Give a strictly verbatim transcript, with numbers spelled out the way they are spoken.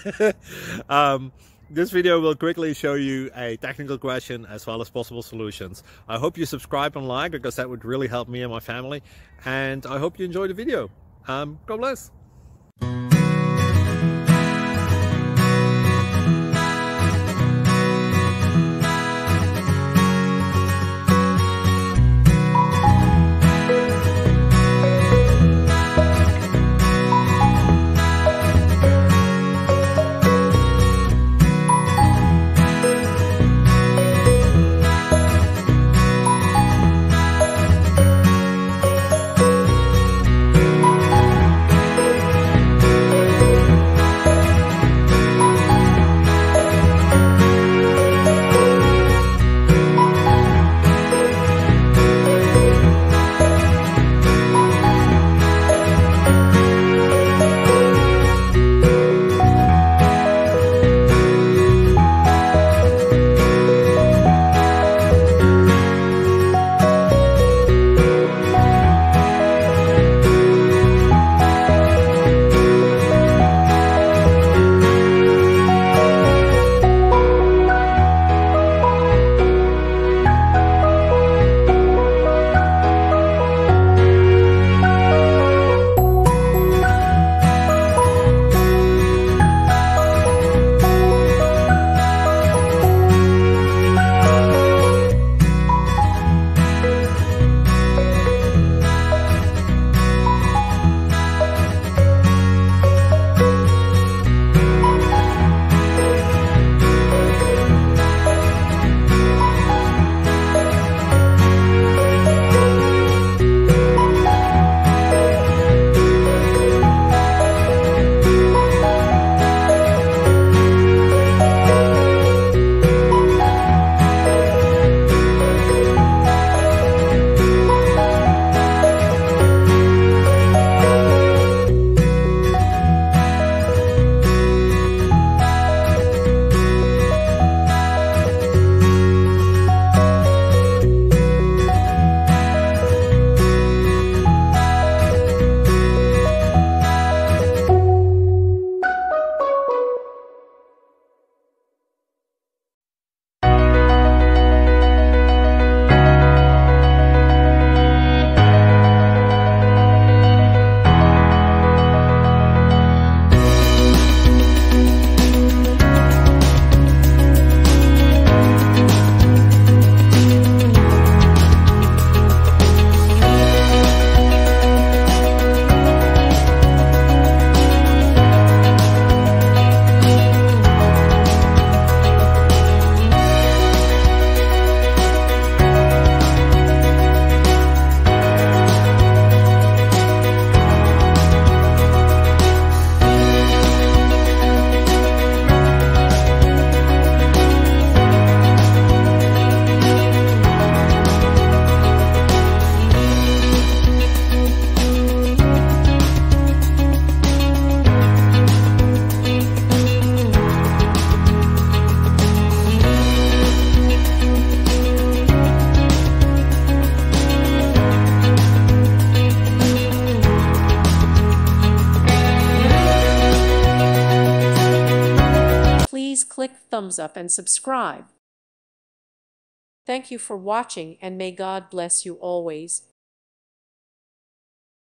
um, this video will quickly show you a technical question as well as possible solutions. I hope you subscribe and like, because that would really help me and my family. And I hope you enjoy the video. Um, God bless. Please click thumbs up and subscribe. Thank you for watching, and may God bless you always.